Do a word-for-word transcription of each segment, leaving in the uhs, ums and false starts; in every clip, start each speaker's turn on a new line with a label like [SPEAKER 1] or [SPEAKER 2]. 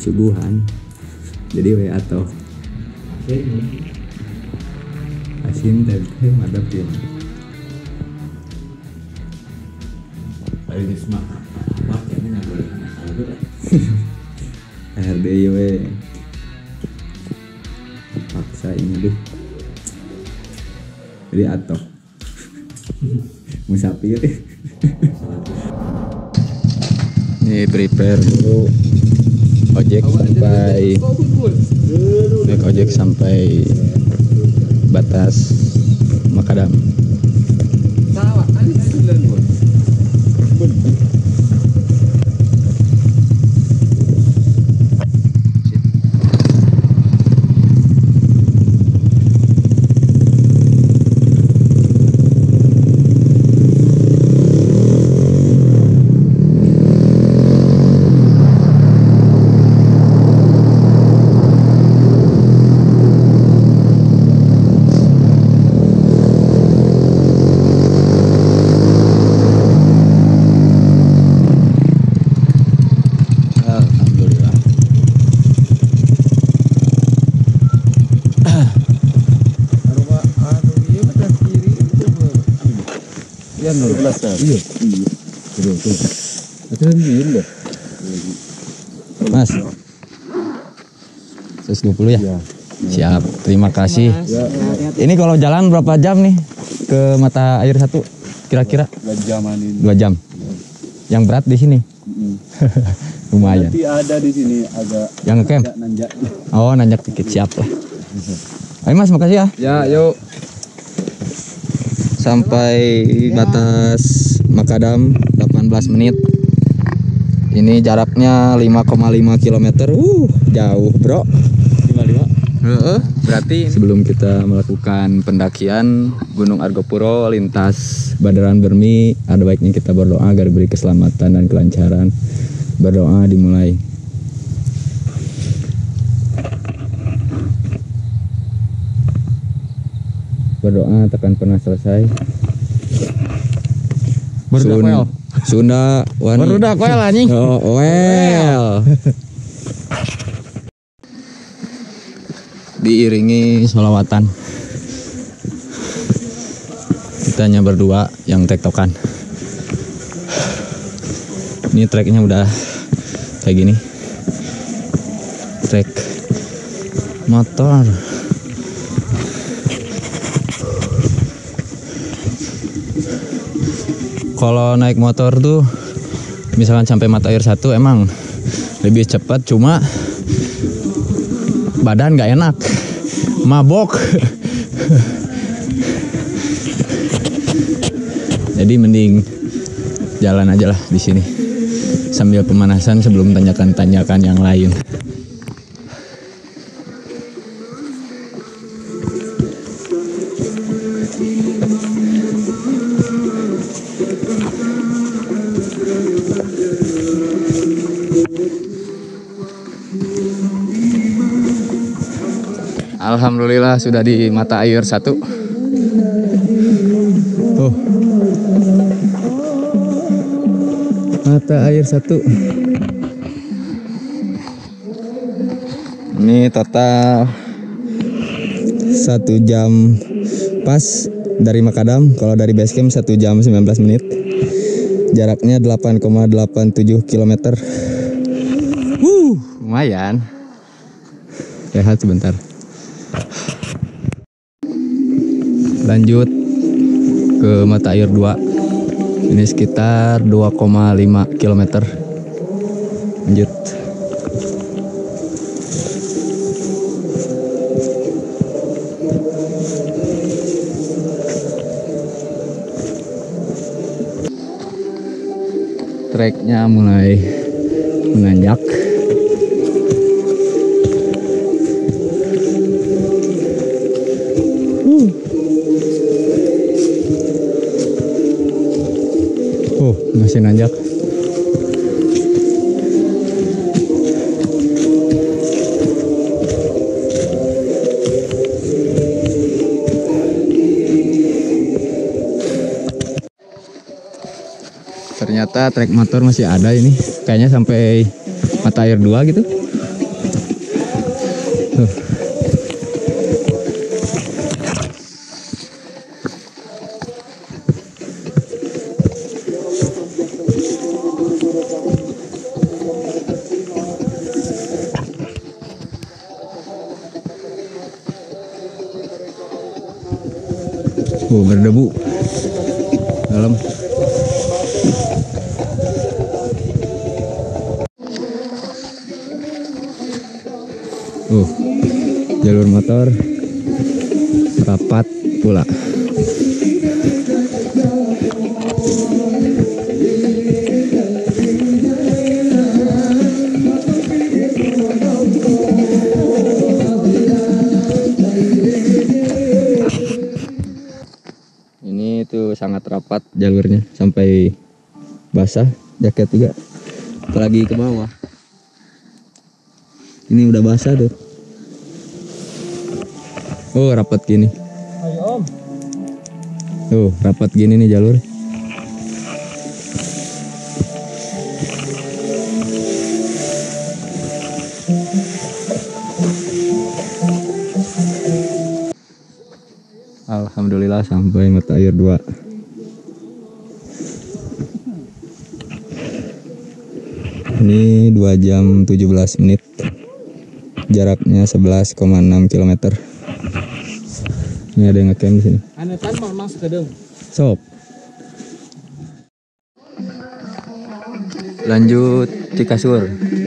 [SPEAKER 1] suguhan. Jadi we atau asin teh madap ya.
[SPEAKER 2] Hari ini semua pakainya nggak boleh ada.
[SPEAKER 1] R D we paksa ini deh. Jadi atau musafir. Nih prepare dulu ojek sampai naik ojek sampai batas Makadam. Iya. Tuh, tuh. Itu ini deh. Mas. seratus dua puluh ya? Ya. Siap. Terima kasih. Ya, ya. Ini kalau jalan berapa jam nih ke mata air satu? Kira-kira?
[SPEAKER 2] Dua jaman ini.
[SPEAKER 1] Dua jam. Yang berat di sini.
[SPEAKER 2] Mm.
[SPEAKER 1] Lumayan.
[SPEAKER 2] Nanti ada di sini agak.
[SPEAKER 1] Yang ngecamp?
[SPEAKER 2] Nanjak.
[SPEAKER 1] Oh, nanjak dikit, siap lah. Ayo Mas, makasih ya.
[SPEAKER 2] Ya, yuk.
[SPEAKER 1] Sampai batas Makadam delapan belas menit. Ini jaraknya lima koma lima kilometer. Uh, jauh, Bro.
[SPEAKER 2] lima puluh lima.
[SPEAKER 1] Heeh, berarti sebelum kita melakukan pendakian Gunung Argopuro lintas Badaran Bermi, ada baiknya kita berdoa agar beri keselamatan dan kelancaran. Berdoa dimulai. Berdoa takkan pernah selesai.
[SPEAKER 2] Barudak
[SPEAKER 1] Sun,
[SPEAKER 2] well.
[SPEAKER 1] Sunda wani.
[SPEAKER 2] Barudak well anjing.
[SPEAKER 1] Oh, well. Diiringi sholawatan. Kita hanya berdua yang tektokan. Ini treknya udah kayak gini. Trek motor. Kalau naik motor tuh misalkan sampai mata air satu emang lebih cepat, cuma badan gak enak, mabok. Jadi mending jalan aja lah di sini sambil pemanasan sebelum tanjakan-tanjakan yang lain. Alhamdulillah sudah di mata air satu. Tuh. Mata air satu. Ini total satu jam pas dari Makadam. Kalau dari base camp satu jam sembilan belas menit. Jaraknya delapan koma delapan tujuh kilometer. Wuh, lumayan. Rehat sebentar. Lanjut ke mata air dua. Ini sekitar dua koma lima kilometer. Lanjut. Treknya mulai menanjak. Oh, masih nanjak. Ternyata trek motor masih ada ini. Kayaknya sampai mata air dua gitu. Oh, berdebu dalam. Oh, jalur motor rapat pula. Ini tuh sangat rapat jalurnya sampai basah jaket juga, apalagi ke bawah. Ini udah basah tuh. Oh, rapat gini.
[SPEAKER 3] Ayo om.
[SPEAKER 1] Tuh, rapat gini nih jalur. Alhamdulillah sampai mata air dua. Ini dua jam tujuh belas menit. Jaraknya sebelas koma enam kilometer. Ini ada yang ngecamp di sini.
[SPEAKER 3] Ane tan mah mas kedeng.
[SPEAKER 1] Sok. Lanjut di kasur.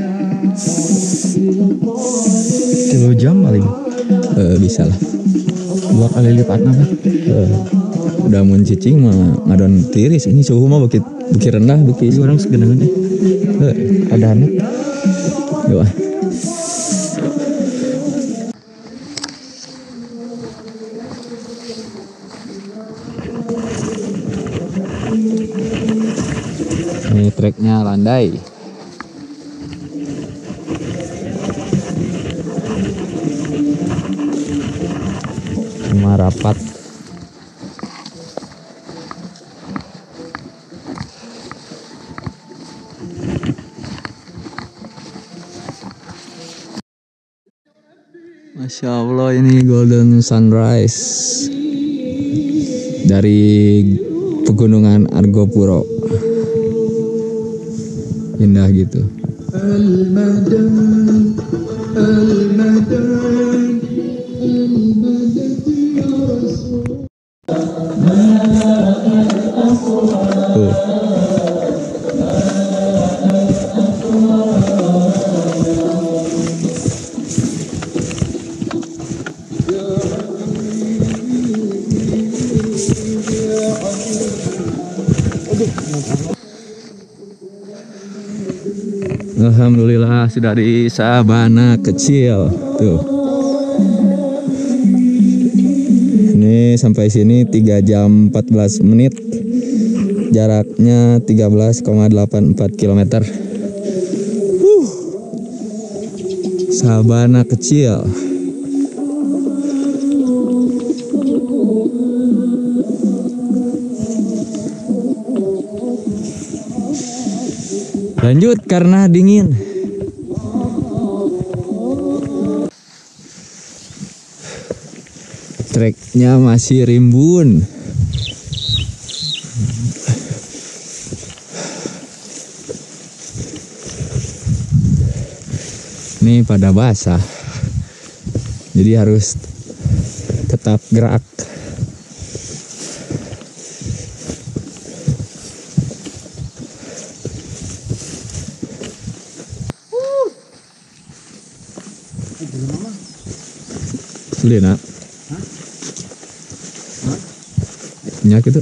[SPEAKER 1] Tiga jam paling. Eh, bisa lah.
[SPEAKER 3] Dua kali lipat nama.
[SPEAKER 1] Eh, udah mun cicing mah ngadon tiris. Ini suhu mah bukit bukit rendah bukit.
[SPEAKER 3] Ini orang segenangan deh.
[SPEAKER 1] Eh,
[SPEAKER 3] Ada anak.
[SPEAKER 1] yuk ah. Ini treknya landai. Cuma rapat. Masya Allah, ini golden sunrise dari pegunungan Argopuro. Indah gitu. Tuh. Alhamdulillah sudah di sabana kecil tuh. Ini sampai sini tiga jam empat belas menit. Jaraknya tiga belas koma delapan empat kilometer. Huh. Sabana kecil. Lanjut karena dingin. Treknya masih rimbun. Ini pada basah. Jadi harus tetap gerak. Sulit nak? Nyak itu.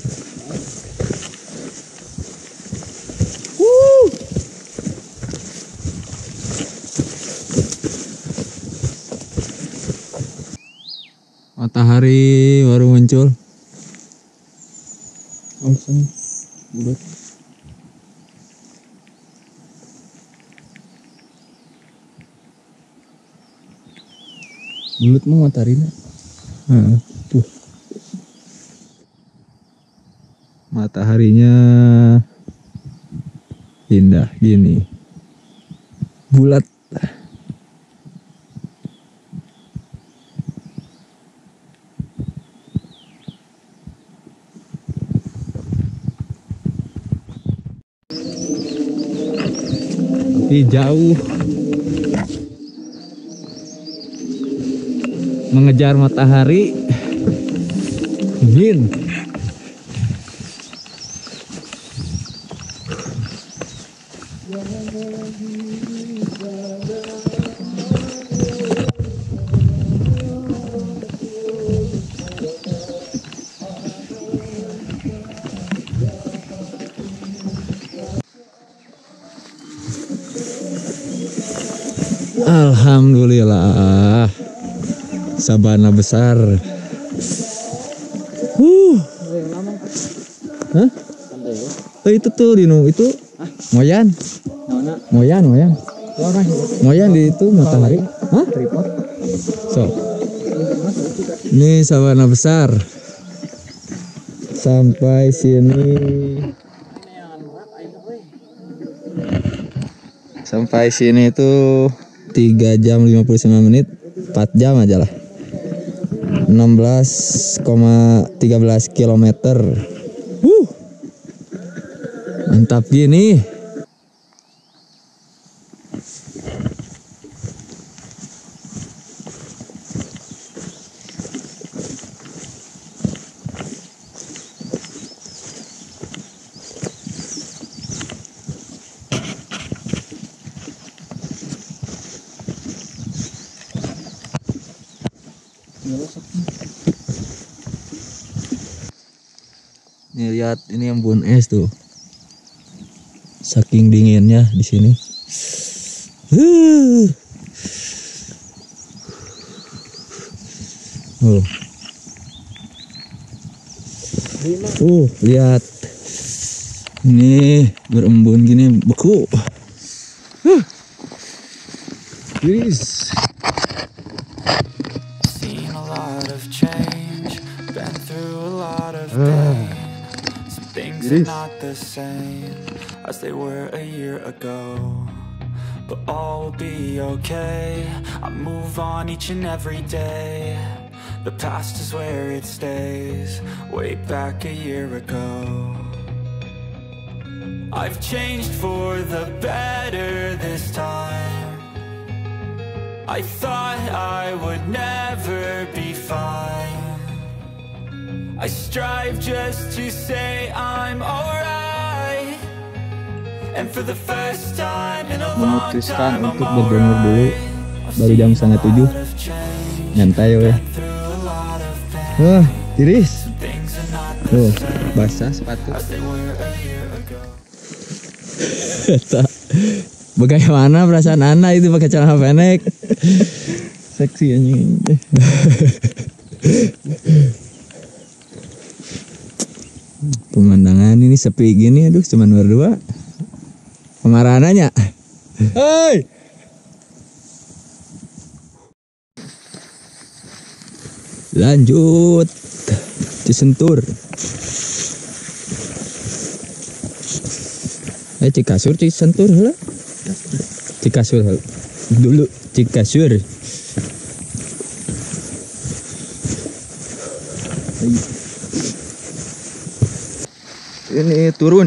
[SPEAKER 1] Matahari baru muncul.
[SPEAKER 3] Langsung bulat.
[SPEAKER 1] Bulat mau mataharinya. Nah, tuh. Mataharinya indah gini. Bulat. Tapi jauh. Mengejar matahari Dingin. Alhamdulillah, sabana besar. Huh. Hah? Oh, itu tuh Dino, itu Moyan. Moyan, Moyan. Moyan di itu matahari. Hah? So. Ini sabana besar. Sampai sini. Sampai sini tuh tiga jam lima puluh sembilan menit, empat jam aja lah. enam belas koma tiga belas kilometer. Wuh. Mantap gini. Nih lihat, ini embun es tuh. Saking dinginnya di sini. Uh. Oh. Uh, lihat. Ini berembun gini beku. Uh. Please.
[SPEAKER 4] Seen a lot of change, been through a lot of pain. Some things are not the same as they were a year ago, but all will be okay. I move on each and every day. The past is where it stays, way back a year ago. I've changed for the better this time. I thought I would never be fine. I strive just to say I'm alright. And for the first time in a long
[SPEAKER 1] Memutuskan
[SPEAKER 4] time I'm
[SPEAKER 1] untuk berdonor dulu.
[SPEAKER 4] alright.
[SPEAKER 1] Baru jam setengah tujuh. Nyantai weh. Wah, tiris. Tuh, basah sepatu. Tak. Bagaimana perasaan Ana itu pakai celana pendek? Seksi anjing. Pemandangan ini sepi gini, aduh cuman berdua. Kemarahannya. Hei. Lanjut. Cisentur. Eh Cikasur Cisentur lah. Cikasur dulu Cikasur. Ini turun.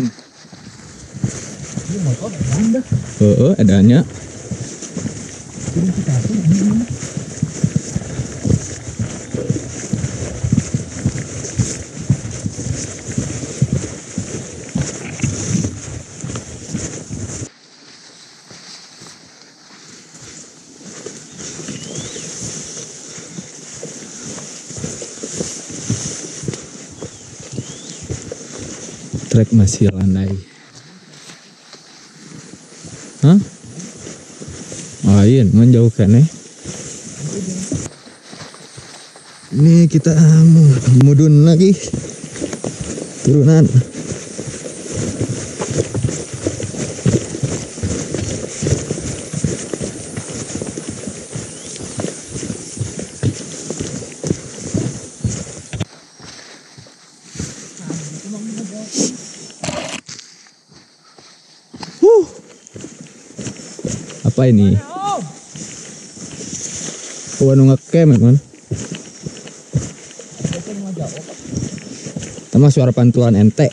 [SPEAKER 1] Oh, oh adanya. Trek masih landai. Hah? Lain menjauhkan eh. Ini kita mudun lagi. Turunan. Apa ini? Oh, anu ngecam man. Sama suara pantulan ente.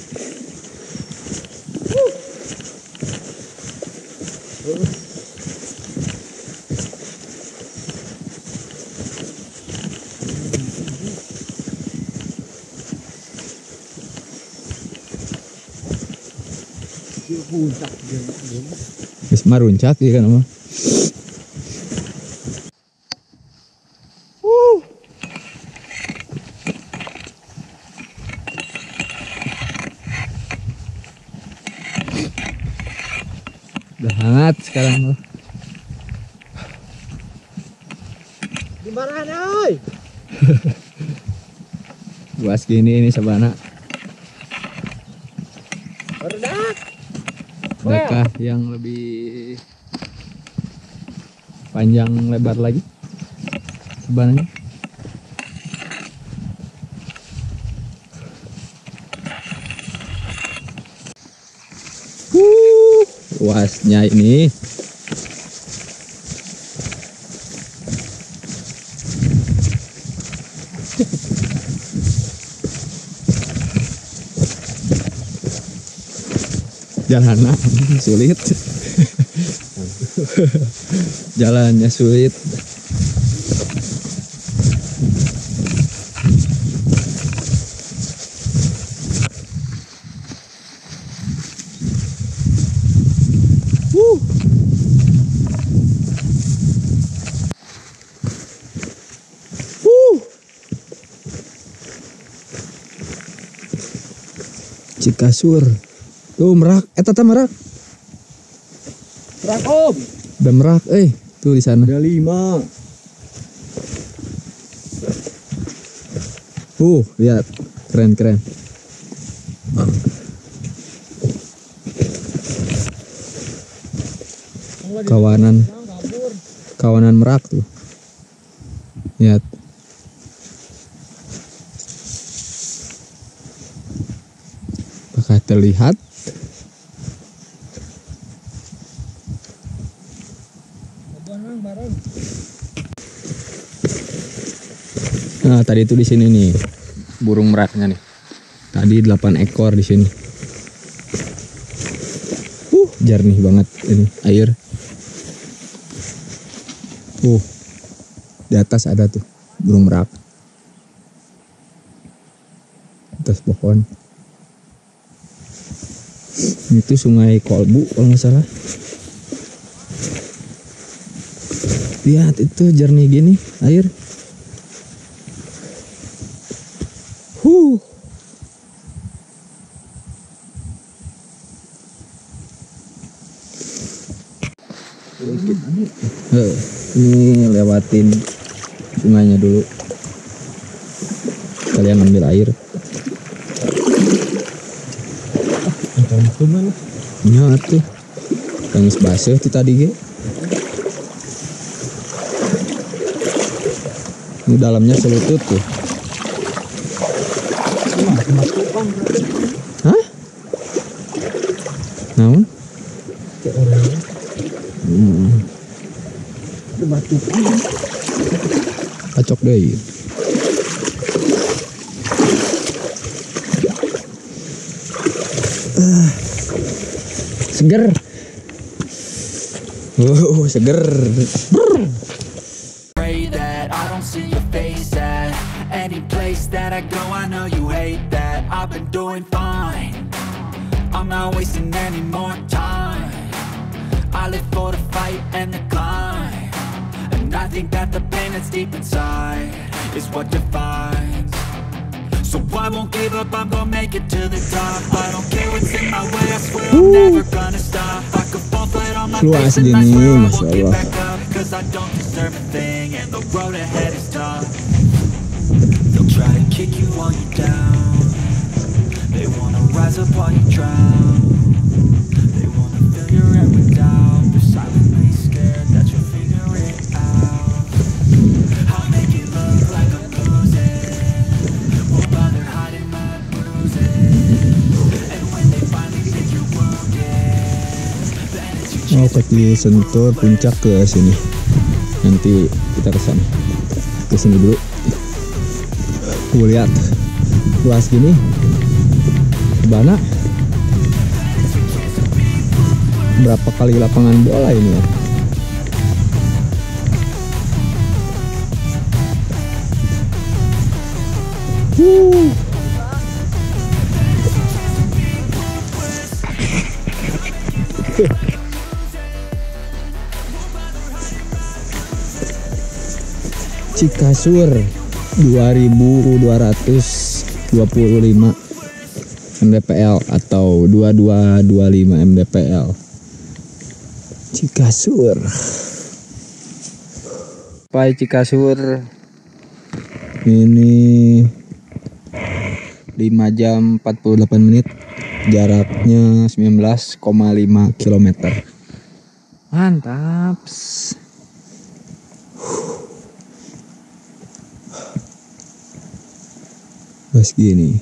[SPEAKER 1] Wis maruncak ya kan mah. Udah hangat sekarang loh.
[SPEAKER 3] Di mana nih?
[SPEAKER 1] Luas gini ini sabana.
[SPEAKER 3] Berdak.
[SPEAKER 1] Adakah yang lebih panjang lebar lagi sabananya? Uh, luasnya ini. Jalannya sulit. Jalannya sulit. Wuh. Wuh. Cikasur. Tuh merak, eh tata merak.
[SPEAKER 3] Merak om.
[SPEAKER 1] Udah merak, eh tuh di sana.
[SPEAKER 3] Ada lima.
[SPEAKER 1] Uh, lihat, keren keren. Kawanan, kawanan merak tuh. Lihat. Apakah terlihat? Nah, tadi itu di sini nih burung meraknya nih. Tadi delapan ekor di sini. Uh, jernih banget ini air. Uh, di atas ada tuh burung merak. Atas pohon. Itu Sungai Kolbu kalau nggak salah. Lihat itu jernih gini air. Huh. Uh, ini lewatin sungainya dulu. Kalian ambil air. Ya tuh. Tangis basah tuh tadi ge. Ini dalamnya selutut tuh. Hah? Naon? Hmm. Acok deh. Uh, seger. Oh, seger.
[SPEAKER 4] Pray that I don't see your face at any place that I go. I know you hate that. I've been doing fine. I'm not wasting any more time. I live for the fight and the climb, and I think that the pain that's deep inside is what defines. So I won't give up, I'm gonna make it to the top. I don't care what's in my way, I swear I'm never gonna stop. I could fall flat on my face and I swear I won't get back up, cause I don't deserve a thing and the road ahead is tough. They'll try to kick you while you're down. They wanna rise up while you drown. They wanna fill your head with doubt. They're silently scared that you'll figure it out. I'll make it look like I'm losing. Won't bother hiding my bruises. And when they finally think you're wounded, then it's your
[SPEAKER 1] Oh, kaki sentur puncak ke sini. Nanti kita ke sana. Ke sini dulu. Tuh lihat. Luas gini. Sabana. Berapa kali lapangan bola ini ya? Uh. Cikasur dua ribu dua ratus dua puluh lima M D P L atau dua ribu dua ratus dua puluh lima M D P L. Cikasur. Pai Cikasur ini lima jam empat puluh delapan menit, jaraknya sembilan belas koma lima kilometer. Mantap. Pas gini.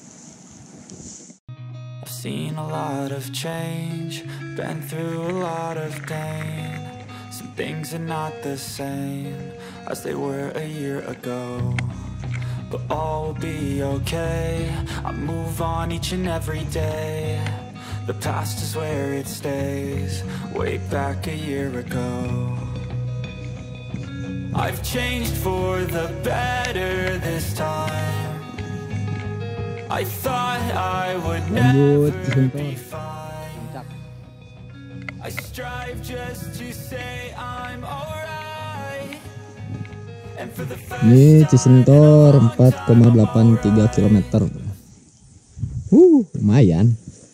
[SPEAKER 4] I've seen a lot of change, been through a lot of pain. Some things are not the same as they were a year ago, but all will be okay. I move on each and every day. The past is where it stays, way back a year ago. I've changed for the better this time. I thought I would never be fine. I strive just to say I'm alright. And for the first
[SPEAKER 1] Ini Cisentor empat koma delapan tiga kilometer. Uh, lumayan.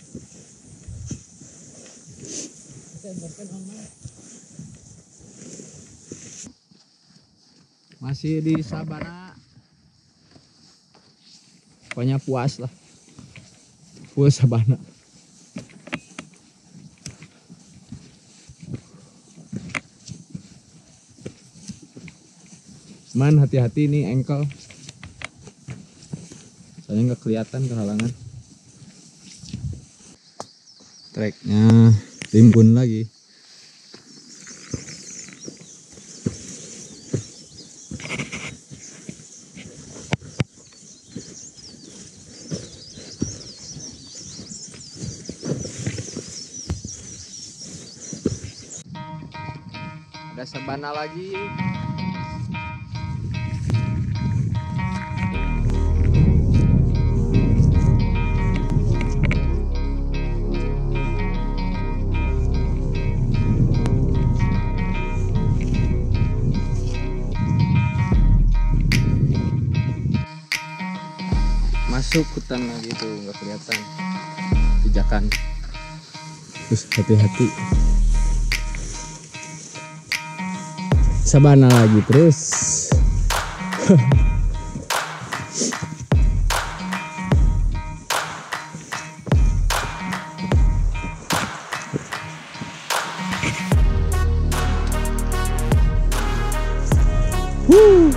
[SPEAKER 1] Masih di Sabana. Pokoknya puas lah. Puas Sabana. Man, hati-hati nih engkel. Soalnya nggak kelihatan kehalangan. Treknya timbun lagi. Ada Sabana lagi. Masuk hutan lagi tuh, nggak kelihatan pijakan. Terus hati-hati. Sabana lagi terus. Wuh.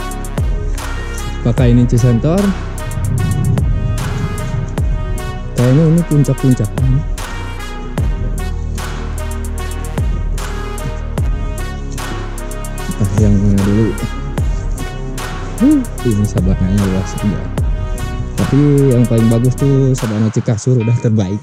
[SPEAKER 1] Pakai ini Cisentor. Kayaknya ini puncak-puncak. Entah yang mana dulu. Huh, ini sabananya luas juga. Tapi yang paling bagus tuh Sabana Cikasur, udah terbaik.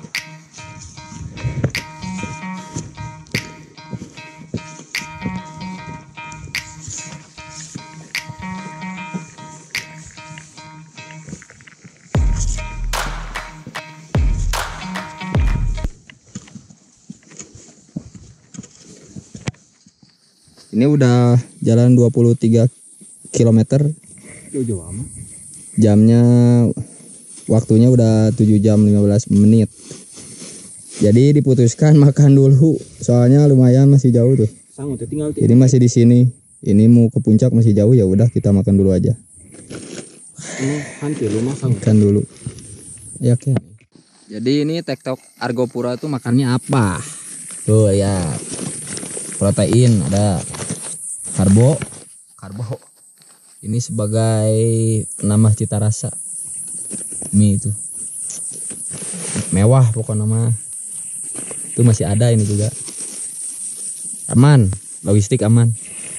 [SPEAKER 1] Ini udah jalan dua puluh tiga kilometer.
[SPEAKER 2] Jauh-jauh amat.
[SPEAKER 1] Jamnya, waktunya udah tujuh jam lima belas menit. Jadi diputuskan makan dulu, soalnya lumayan masih jauh tuh.
[SPEAKER 2] Sanggup tinggal.
[SPEAKER 1] Jadi masih di sini. Ini mau ke puncak masih jauh, ya udah kita makan dulu aja.
[SPEAKER 2] Hanti rumah sanggup.
[SPEAKER 1] Makan dulu. Ya oke. Jadi ini TikTok Argopura tuh makannya apa? Tuh ya. Protein ada. Karbo, karbo. Ini sebagai penambah cita rasa mie itu. Mewah pokoknya mah. Itu masih ada ini juga. Aman, logistik aman.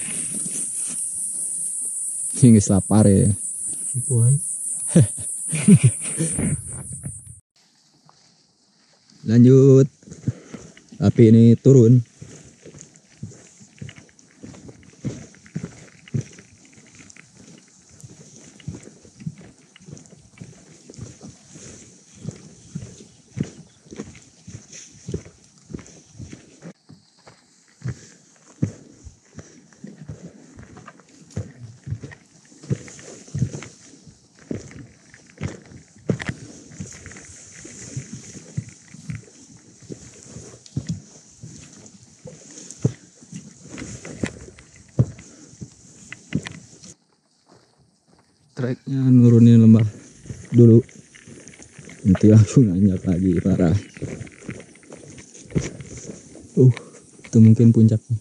[SPEAKER 1] Hingga lapar ya.
[SPEAKER 2] Puan.
[SPEAKER 1] Lanjut. Tapi ini turun. Baiknya nurunin lembah dulu, nanti langsung nanjak lagi parah. Uh, itu mungkin puncaknya.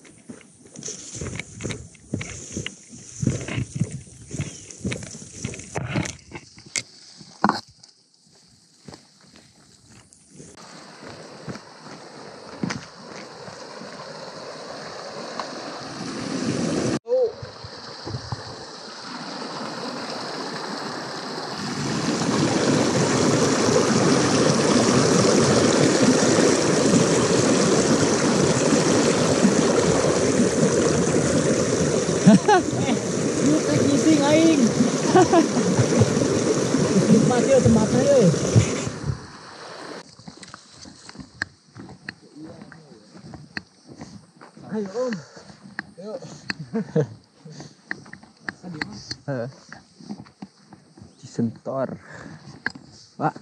[SPEAKER 3] Lu teh ngising aing. Tempat yuk, tempatnya yuk. Ayo Om. Yuk.
[SPEAKER 1] Cisentor, Pak.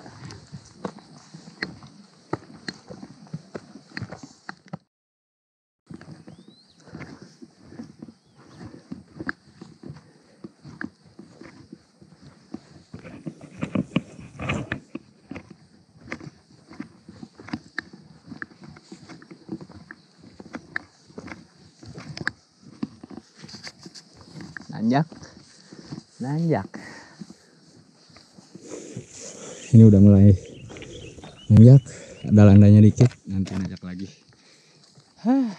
[SPEAKER 1] Nanjak, nanjak. Ini udah mulai nanjak, ada landainya dikit, nanti nanjak lagi. Hah.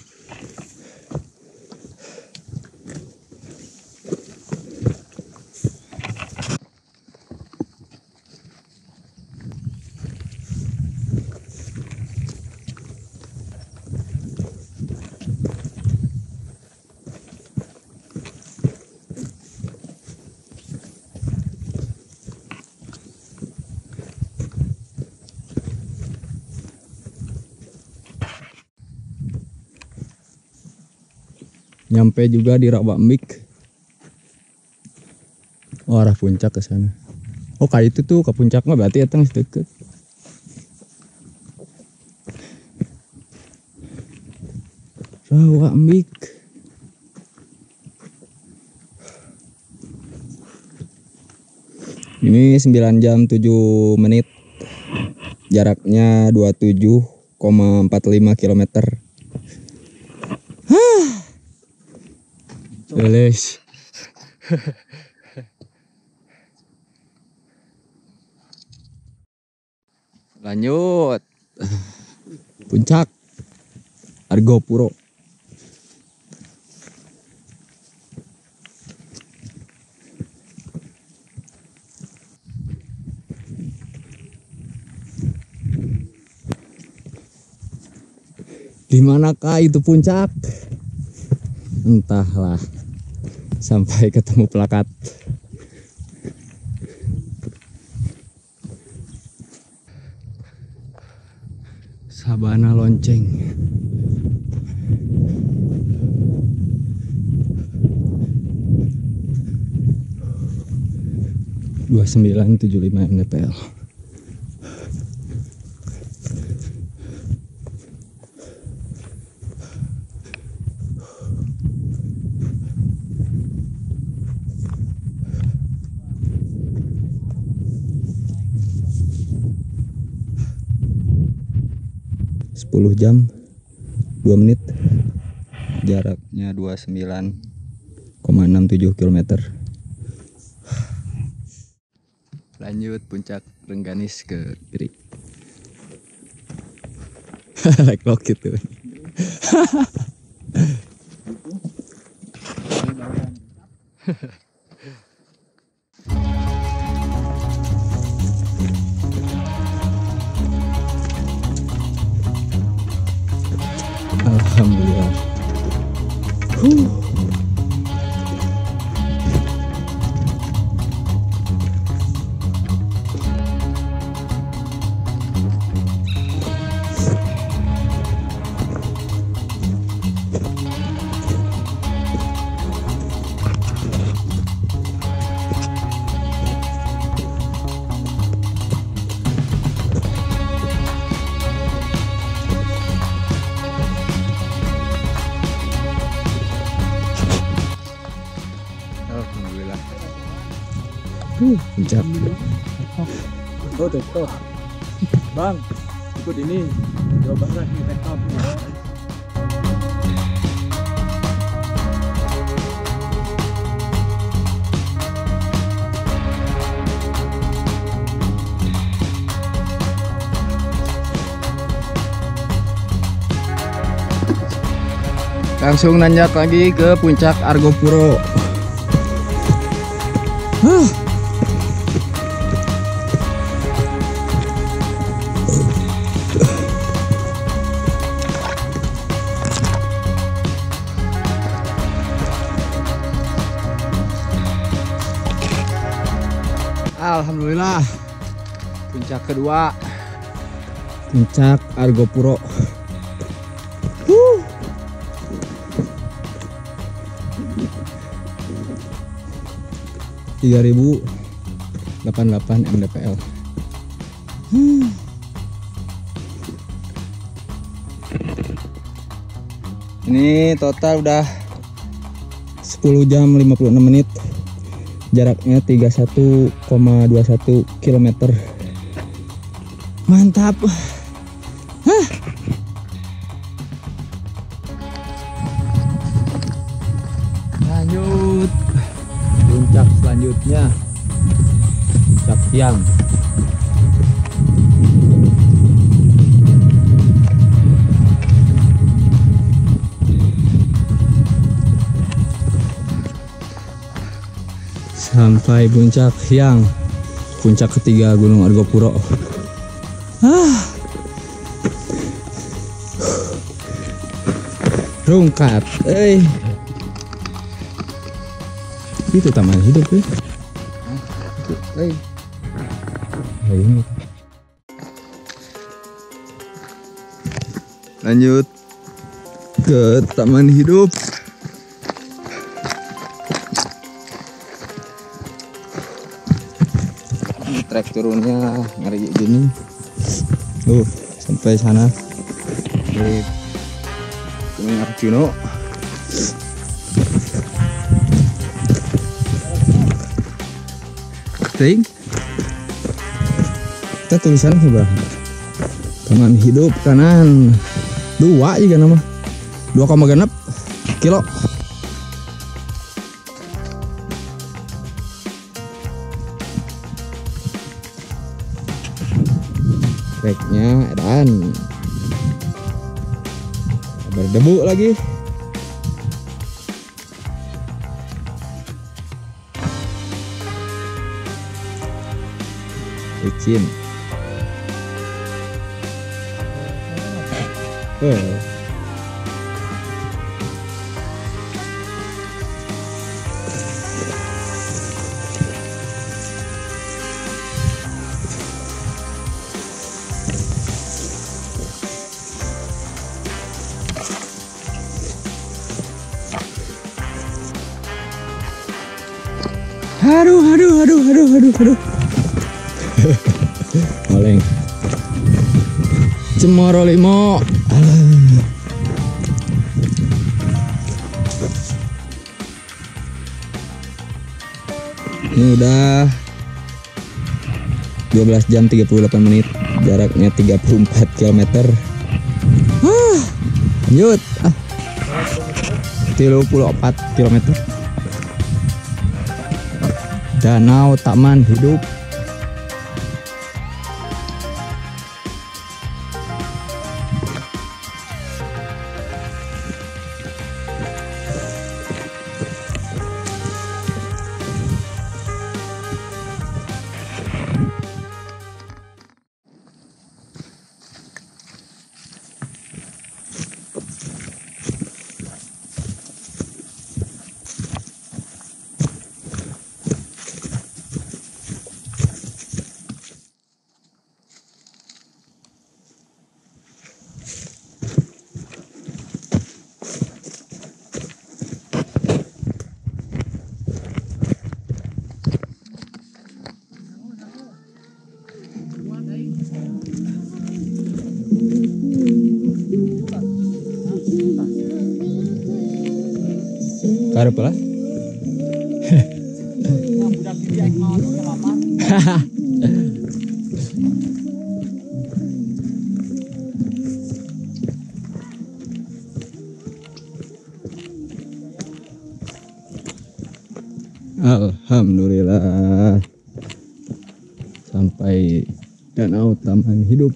[SPEAKER 1] Nyampe juga di Rawambik. Oh, arah puncak ke sana. Oh, kayak itu tuh ke puncak mah berarti etang deket. Rawambik. Ini sembilan jam tujuh menit. Jaraknya dua puluh tujuh koma empat lima kilometer. Hah. Leles. Lanjut. Puncak Argopuro. Di manakah itu puncak? Entahlah. Sampai ketemu plakat. Sabana Lonceng. dua sembilan tujuh lima M D P L. sepuluh jam dua menit, jaraknya dua puluh sembilan koma enam tujuh kilometer. Lanjut puncak Rengganis ke kiri. Like lock gitu. Alhamdulillah. Huh. Uh, puncak.
[SPEAKER 3] Oh, TikTok. Bang, ikut ini. Jawa Barat nih TikTok.
[SPEAKER 1] Langsung nanjak lagi ke puncak Argopuro. Huh. Alhamdulillah, puncak kedua, puncak Argopuro. Huh. tiga ribu delapan puluh delapan M D P L. Hmm. Ini total udah sepuluh jam lima puluh enam menit. Jaraknya tiga puluh satu koma dua satu kilometer. Mantap. Hah. Lanjut. Puncak selanjutnya, puncak siang. Sampai puncak siang, puncak ketiga Gunung Argopuro. Ah, rungkat, eh. Itu taman hidup ya. Hey. Hey. Lanjut ke taman hidup. Trek turunnya ngeri gini. Tuh sampai sana di Gunung Arjuna. Ting. Kita tulisan coba. Taman hidup kanan. Dua juga nama. Dua koma genep kilo. Treknya dan berdebu lagi. Licin. Oh. Aduh, aduh, aduh, aduh, aduh, aduh. Oleng. Cemoro limo. Alah. Ini udah dua belas jam tiga puluh delapan menit. Jaraknya tiga puluh empat kilometer. Ah, lanjut. Ah. tiga puluh empat kilometer. Danau Taman Hidup. Karep lah.
[SPEAKER 3] Yang budak dia
[SPEAKER 1] Alhamdulillah sampai danau taman hidup.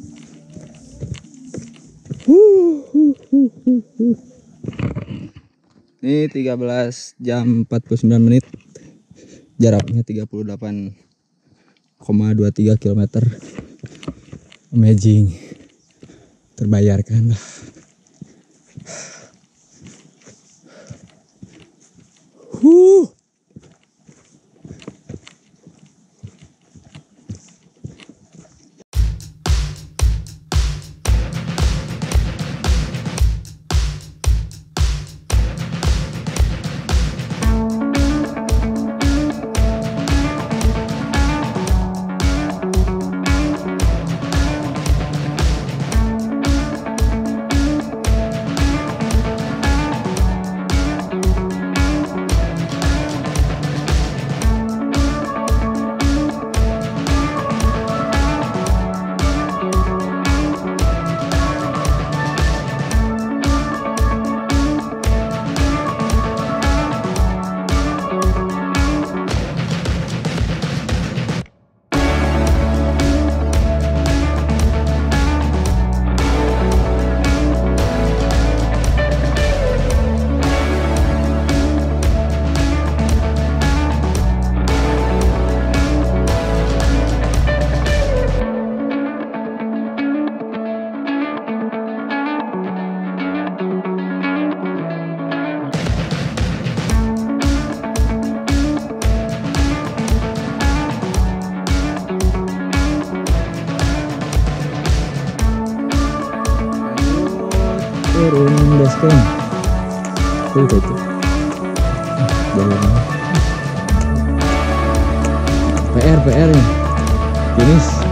[SPEAKER 1] Ini tiga belas jam empat puluh sembilan menit. Jaraknya tiga puluh delapan koma dua tiga kilometer. Amazing. Terbayarkan lah. Huh. Turun basecamp. Tuh itu. P R P R nih. Finish.